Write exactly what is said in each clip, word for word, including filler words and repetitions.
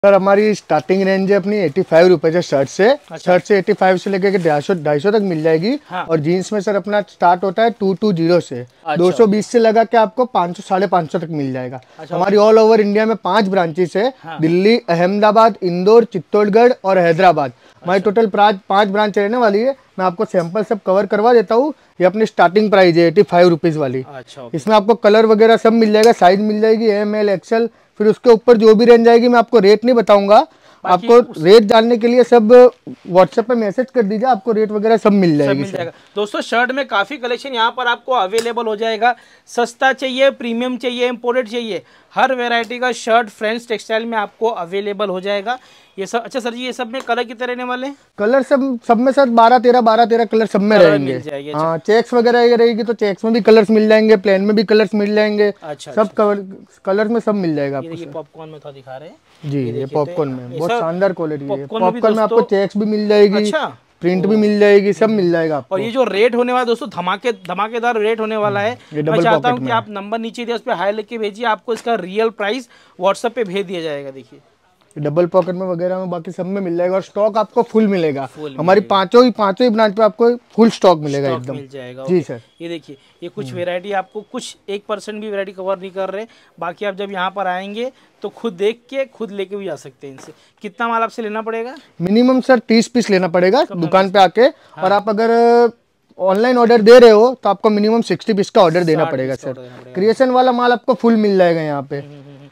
Sir हमारी starting range है अपनी एटी फाइव रुपए से शर्ट से। अच्छा। शर्ट से एटी फाइव से लेकर ढाई सौ ढाई सौ तक मिल जाएगी। हाँ। और जीन्स में सर अपना स्टार्ट होता है टू टू जीरो से। अच्छा। दो सौ बीस से लगा के आपको पाँच सौ साढ़े पाँच सौ तक मिल जाएगा। अच्छा। हमारी ऑल ओवर इंडिया में पांच ब्रांचेस है। हाँ। दिल्ली, अहमदाबाद, इंदौर, चित्तौड़गढ़ और हैदराबाद। हमारी टोटल पांच ब्रांच रहने वाली है। मैं आपको सैंपल सब कवर करवा देता हूँ। ये अपनी स्टार्टिंग प्राइस है एटी फाइव रुपीज वाली। अच्छा। इसमें आपको कलर वगैरह सब मिल जाएगा, साइज मिल जाएगी एम एल एक्सएल। फिर उसके ऊपर जो भी रेंज आएगी मैं आपको रेट नहीं बताऊंगा। आपको रेट जानने के लिए सब व्हाट्सएप पे मैसेज कर दीजिए, आपको रेट वगैरह सब मिल जाएगी। सब मिल जाएगा। दोस्तों शर्ट में काफी कलेक्शन यहाँ पर आपको अवेलेबल हो जाएगा। सस्ता चाहिए, प्रीमियम चाहिए, इम्पोर्टेड चाहिए, हर वैरायटी का शर्ट फ्रेंड्स टेक्सटाइल में आपको अवेलेबल हो जाएगा। ये सब अच्छा सर जी, ये सब में कलर कितने रहने वाले हैं? कलर सब सब में सर बारह तेरह बारह तेरह कलर सब में रहेंगे। हाँ, चेक्स वगैरह रहेगी तो चेक्स में भी कलर्स मिल जाएंगे, प्लेन में भी कलर्स मिल जाएंगे। अच्छा। सब कलर में सब मिल जाएगा आपको। पॉपकॉर्न में तो दिखा रहे हैं जी, ये पॉपकॉर्न में बहुत शानदार क्वालिटी है। पॉपकॉर्न में आपको चेक्स भी मिल जाएगी। अच्छा। प्रिंट भी मिल जाएगी, सब मिल जाएगा आपको। और ये जो रेट होने वाला दोस्तों धमाके धमाकेदार रेट होने वाला है। मैं चाहता हूँ कि आप नंबर नीचे दिया उस पर हाई लिख के भेजिए, आपको इसका रियल प्राइस व्हाट्सएप पे भेज दिया जाएगा। देखिए डबल पॉकेट में वगैरह में बाकी सब में मिल जाएगा और स्टॉक आपको फुल मिलेगा। फुल हमारी पांचों ही पांचों ही ब्रांच पे आपको फुल स्टॉक मिलेगा, एकदम मिल जाएगा। जी सर। ये देखिए ये कुछ वैरायटी आपको कुछ एक परसेंट भी वैरायटी कवर नहीं कर रहे, बाकी आप जब यहाँ पर आएंगे तो खुद देख के खुद लेके भी जा सकते हैं इनसे। कितना माल आपसे लेना पड़ेगा? मिनिमम सर तीस पीस लेना पड़ेगा दुकान पे आके। हाँ। और आप अगर ऑनलाइन ऑर्डर दे रहे हो तो आपको मिनिमम सिक्सटी पीस का ऑर्डर देना पड़ेगा सर। क्रिएशन वाला माल आपको फुल मिल जाएगा यहाँ पे।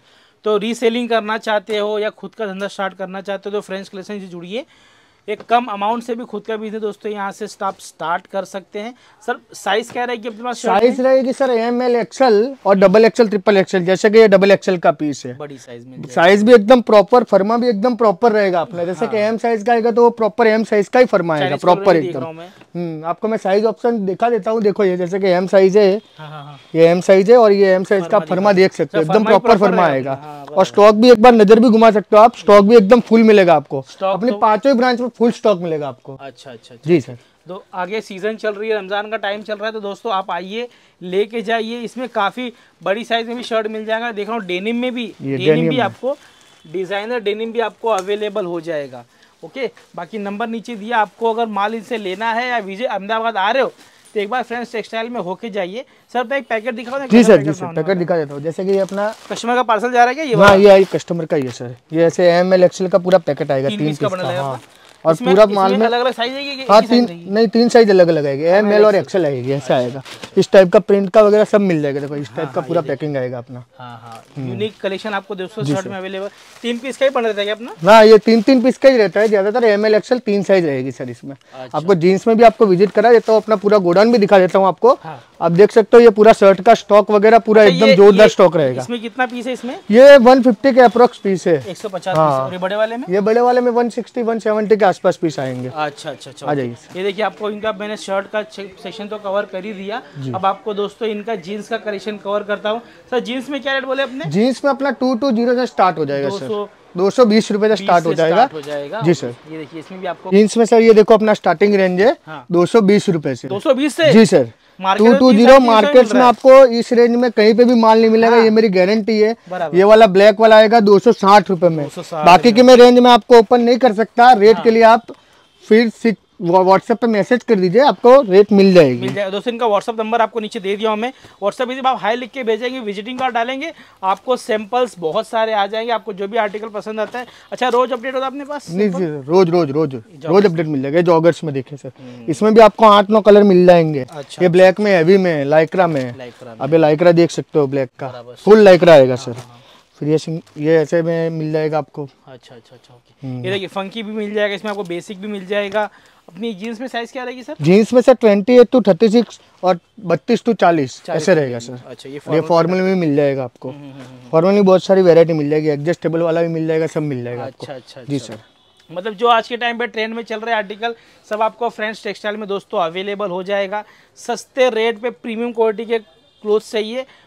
तो रीसेलिंग करना चाहते हो या खुद का धंधा स्टार्ट करना चाहते हो तो फ्रेंड्स कलेक्शन से जुड़िए। एक कम अमाउंट से भी खुद का बिजनेस दोस्तों यहाँ से आप स्टार्ट कर सकते हैं। सर साइज क्या रहेगी अपने पास? साइज रहेगी सर एम एल एक्सएल और डबल एक्सएल ट्रिपल एक्सएल। जैसे कि ये डबल एक्सएल का पीस है, बड़ी साइज में साइज भी एकदम प्रॉपर, फर्मा भी एकदम प्रॉपर रहेगा अपना। जैसे कि एम साइज का आएगा तो वो प्रॉपर एम साइज का ही फर्मा आएगा, प्रॉपर एकदम। हम्म आपको मैं साइज ऑप्शन दिखा देता हूँ। देखो ये जैसे कि एम साइज है, ये एम साइज है और ये एम साइज का फर्मा देख सकते हो, एकदम प्रॉपर फर्मा आएगा। और स्टॉक भी एक बार नजर भी घुमा सकते हो आप, स्टॉक भी एकदम फुल मिलेगा आपको। अपनी पांचों ब्रांच में फुल स्टॉक मिलेगा आपको। अच्छा अच्छा जी सर। तो आगे सीजन चल रही है, रमजान का टाइम चल रहा है, तो दोस्तों आप आइए लेके जाइए। इसमें काफी बड़ी साइज में भी शर्ट मिल जाएगा। देख रहा हूँ डेनिम में भी, डेनिम भी आपको डिजाइनर डेनिम भी आपको अवेलेबल हो जाएगा। ओके, बाकी नंबर नीचे दिया, आपको अगर माल इनसे लेना है या विजय अहमदाबाद आ रहे हो तो एक बार फ्रेंड्स टेक्सटाइल में होके जाइए। सर तो एक पैकेट दिखाओ। जी सर, जी सर पैकेट दिखा देता हूँ। जैसे कि ये अपना कस्टमर का पार्सल जा रहा है क्या? ये हाँ, ये कस्टमर का ही है सर। ये ऐसे एम एल एक्सएल का पूरा पैकेट आएगा, तीन पीस का बना और पूरा माल में अलग अलग साइज है। हाँ, तीन नहीं तीन साइज अलग अलग आएगी, एम एल और एक्सएल आएगी, ऐसा आएगा। इस टाइप का प्रिंट का वगैरह सब मिल जाएगा। देखो इस टाइप का पूरा पैकिंग आएगा अपना। हाँ हाँ, यूनिक कलेक्शन आपको दोस्तों शर्ट में अवेलेबल। तीन पीस का ही बन रहता है अपना? हाँ, ये तीन तीन पीस का ही रहता है ज्यादातर। एम एल एक्सएल तीन साइज रहेगी सर इसमें। आपको जीन्स में भी आपको विजिट करा देता हूँ, अपना पूरा गोडाउन भी दिखा देता हूँ आपको। आप देख सकते हो ये पूरा शर्ट का स्टॉक वगैरह पूरा एकदम जोरदार स्टॉक रहेगा। इसमें कितना पीस है? इसमें ये वन फिफ्टी के अप्रोक्स पीस है। एक सौ पचास पीस। और ये बड़े वाले में? ये बड़े वाले में वन सिक्सटी वन सेवेंटी के आसपास पीस आएंगे। अच्छा अच्छा अच्छा, आ जाइए। ये देखिए आपको इनका मैंने शर्ट का सेक्शन तो कवर कर ही दिया। अब आपको दोस्तों इनका जीन्स का कलेक्शन कवर करता हूँ। सर जीन्स में क्या रेट बोले अपने? जीन्स में अपना टू टू जीरो से स्टार्ट हो जाएगा सर, दो सौ बीस रुपए से स्टार्ट हो जाएगा। हो जाएगा जी सर। ये देखिए इसमें भी आपको जीन्स में सर ये देखो अपना स्टार्टिंग रेंज है दो सौ बीस रुपए से। दो सौ बीस से? जी sir. Two two zero market में आपको इस रेंज में कहीं पे भी माल नहीं मिलेगा। हाँ। ये मेरी गारंटी है। ये वाला ब्लैक वाला आएगा दो सौ साठ रुपए में। बाकी की मैं रेंज में आपको ओपन नहीं कर सकता। रेट हाँ। के लिए आप फिर व्हाट्सएप पे मैसेज कर दीजिए, आपको रेट मिल जाएगी। मिल जाएगा दोस्तों। इनका व्हाट्सएप नंबर आपको नीचे दे दिया हूं मैं। व्हाट्सएप पे आप हाई लिख के भेजेंगे, विजिटिंग कार्ड डालेंगे, आपको सैंपल्स बहुत सारे आ जाएंगे। आपको जो भी आर्टिकल पसंद आता है। अच्छा, रोज अपडेट होता है अपने पास? नहीं जी, रोज रोज रोज रोज अपडेट मिल जाएगा। जॉगर्स में देखे सर, इसमें भी आपको आठ नौ कलर मिल जाएंगे। अच्छा, ये ब्लैक में, हैवी में, लाइक्रा में। अब ये लाइक्रा देख सकते हो, ब्लैक का फुल लाइक्रा आएगा सर। फिर ये ये ऐसे में मिल जाएगा आपको। अच्छा अच्छा अच्छा, ओके। ये देखिए फंकी भी मिल जाएगा, इसमें आपको बेसिक भी मिल जाएगा। अपनी जीन्स में साइज क्या रहेगी सर? जीन्स में sir twenty eight to thirty six और बत्तीस टू चालीस ऐसे रहेगा सर। अच्छा, ये फॉर्मल में मिल जाएगा आपको। फॉर्मल में बहुत सारी वैरायटी मिल जाएगी, एडजस्टेबल वाला भी मिल जाएगा, सब मिल जाएगा। अच्छा अच्छा जी सर। मतलब जो आज के टाइम पे ट्रेंड में चल रहे आर्टिकल सब आपको फ्रेंड्स टेक्सटाइल में दोस्तों अवेलेबल हो जाएगा। सस्ते रेट पे प्रीमियम क्वालिटी के क्लोथ चाहिए,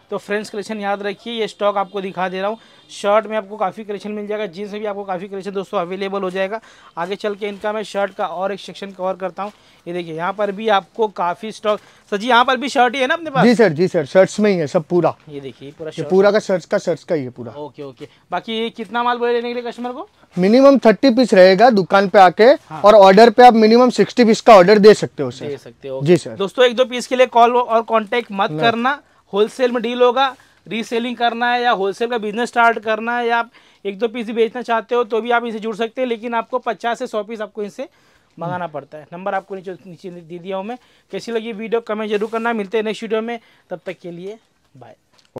तो फ्रेंड्स कलेक्शन याद रखिए, ये स्टॉक आपको दिखा दे रहा हूँ। शर्ट में आपको काफ़ी कलेक्शन मिल जाएगा, जीन्स में भी आपको काफ़ी कलेक्शन दोस्तों अवेलेबल हो जाएगा। आगे चल के इनका मैं शर्ट का और एक सेक्शन कवर करता हूँ। ये देखिए यहाँ पर भी आपको काफ़ी स्टॉक। सर जी यहाँ पर भी शर्ट ही है ना अपने पास? जी सर, जी सर, शर्ट्स में ही है सब पूरा। ये देखिए पूरा ये पूरा का शर्ट्स का शर्ट्स का ही है पूरा। Okay okay. बाकी ये कितना माल बोले लेने के लिए कस्टमर को? मिनिमम थर्टी पीस रहेगा दुकान पे आके। हाँ। और ऑर्डर पे आप मिनिमम सिक्सटी पीस का ऑर्डर दे सकते हो सर। दे सकते हो जी सर। दोस्तों एक दो पीस के लिए कॉल और कांटेक्ट मत करना, होलसेल में डील होगा। रीसेलिंग करना है या होलसेल का बिजनेस स्टार्ट करना है या आप एक दो पीस बेचना चाहते हो तो भी आप इनसे जुड़ सकते हैं, लेकिन आपको पचास से सौ पीस आपको इनसे मंगाना पड़ता है। नंबर आपको नीचे नीचे दे दिया हूँ मैं। कैसी लगी वीडियो कमेंट जरूर करना। मिलते हैं नेक्स्ट वीडियो में, तब तक के लिए बाय।